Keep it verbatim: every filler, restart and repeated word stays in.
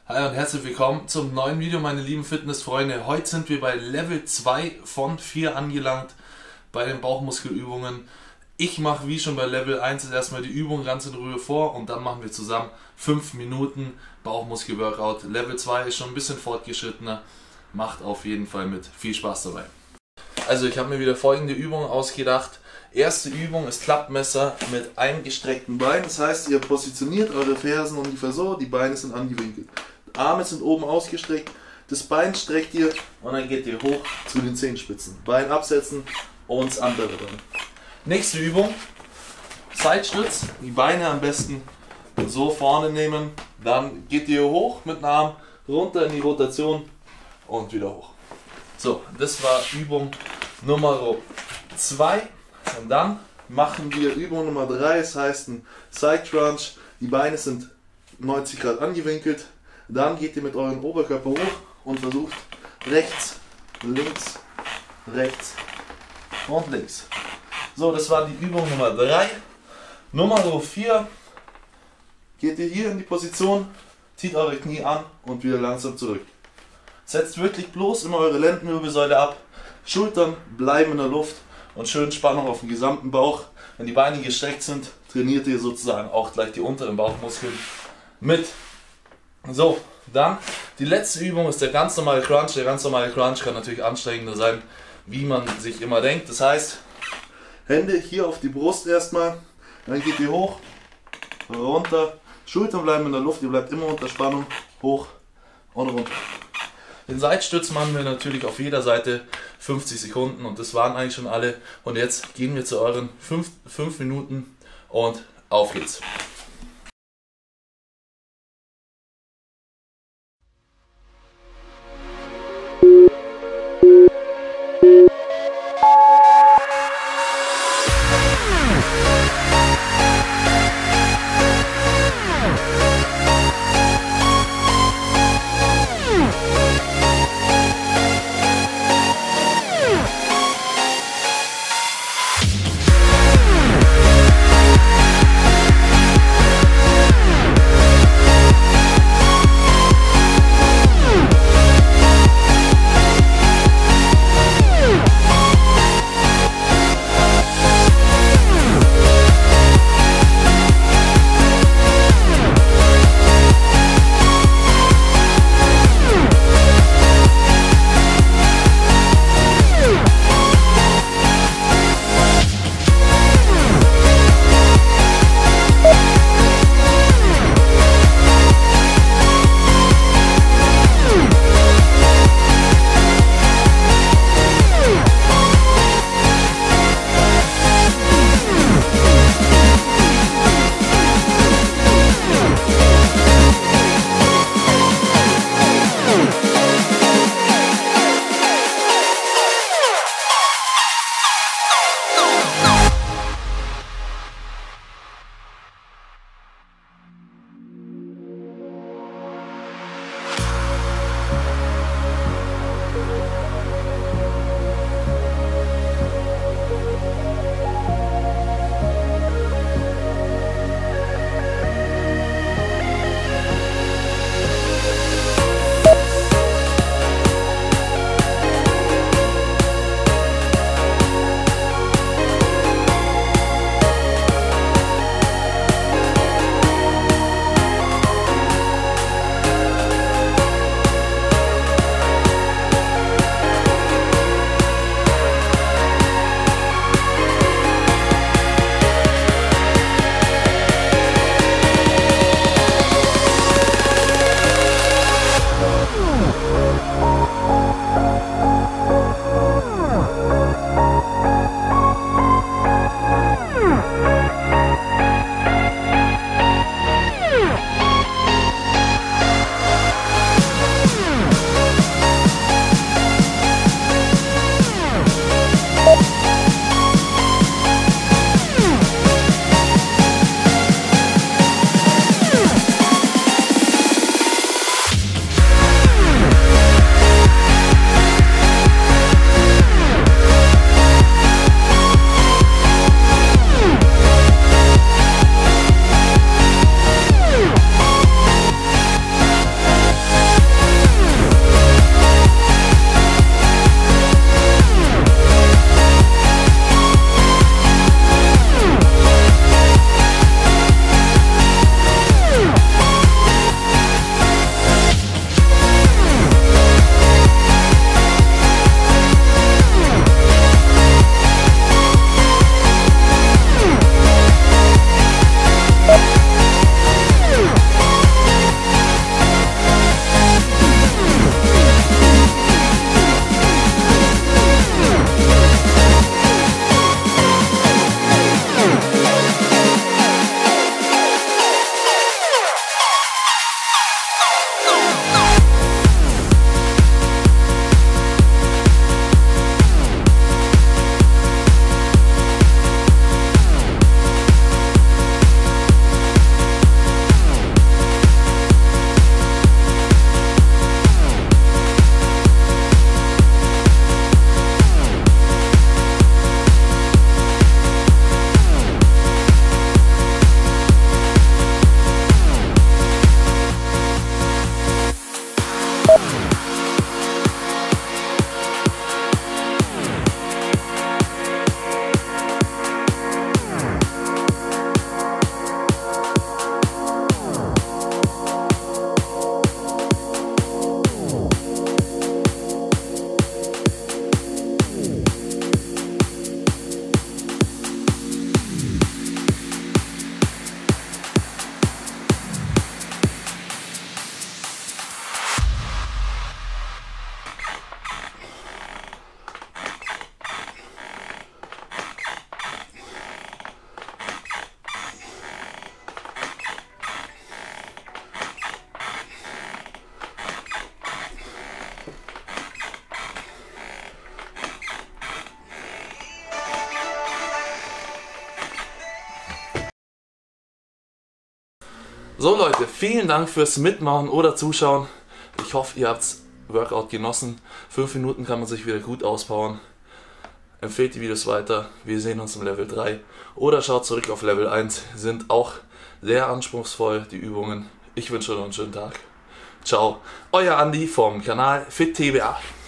Hi und herzlich willkommen zum neuen Video, meine lieben Fitnessfreunde. Heute sind wir bei Level zwei von vier angelangt bei den Bauchmuskelübungen. Ich mache wie schon bei Level eins erstmal die Übung ganz in Ruhe vor und dann machen wir zusammen fünf Minuten Bauchmuskel-Workout. Level zwei ist schon ein bisschen fortgeschrittener, macht auf jeden Fall mit. Viel Spaß dabei. Also ich habe mir wieder folgende Übung ausgedacht. Erste Übung ist Klappmesser mit einem gestreckten Bein. Das heißt, ihr positioniert eure Fersen ungefähr so, die Beine sind angewinkelt. Arme sind oben ausgestreckt, das Bein streckt ihr und dann geht ihr hoch zu den Zehenspitzen. Bein absetzen und das andere Bein. Nächste Übung, Seitstütz. Die Beine am besten so vorne nehmen. Dann geht ihr hoch mit dem Arm, runter in die Rotation und wieder hoch. So, das war Übung Nummer zwei. Und dann machen wir Übung Nummer drei, das heißt ein Side Crunch. Die Beine sind neunzig Grad angewinkelt. Dann geht ihr mit eurem Oberkörper hoch und versucht rechts, links, rechts und links. So, das war die Übung Nummer drei. Nummer vier geht ihr hier in die Position, zieht eure Knie an und wieder langsam zurück. Setzt wirklich bloß immer eure Lendenwirbelsäule ab, Schultern bleiben in der Luft und schön Spannung auf den gesamten Bauch. Wenn die Beine gestreckt sind, trainiert ihr sozusagen auch gleich die unteren Bauchmuskeln mit. So, dann die letzte Übung ist der ganz normale Crunch. Der ganz normale Crunch kann natürlich anstrengender sein, wie man sich immer denkt. Das heißt, Hände hier auf die Brust erstmal, dann geht ihr hoch, runter, Schultern bleiben in der Luft, ihr bleibt immer unter Spannung, hoch und runter. Den Seitstütz machen wir natürlich auf jeder Seite fünfzig Sekunden und das waren eigentlich schon alle. Und jetzt gehen wir zu euren fünf Minuten und auf geht's. So Leute, vielen Dank fürs Mitmachen oder Zuschauen. Ich hoffe, ihr habt Workout genossen. fünf Minuten kann man sich wieder gut auspowern. Empfehlt die Videos weiter. Wir sehen uns im Level drei. Oder schaut zurück auf Level eins. Sind auch sehr anspruchsvoll, die Übungen. Ich wünsche euch noch einen schönen Tag. Ciao, euer Andi vom Kanal Fit T B A.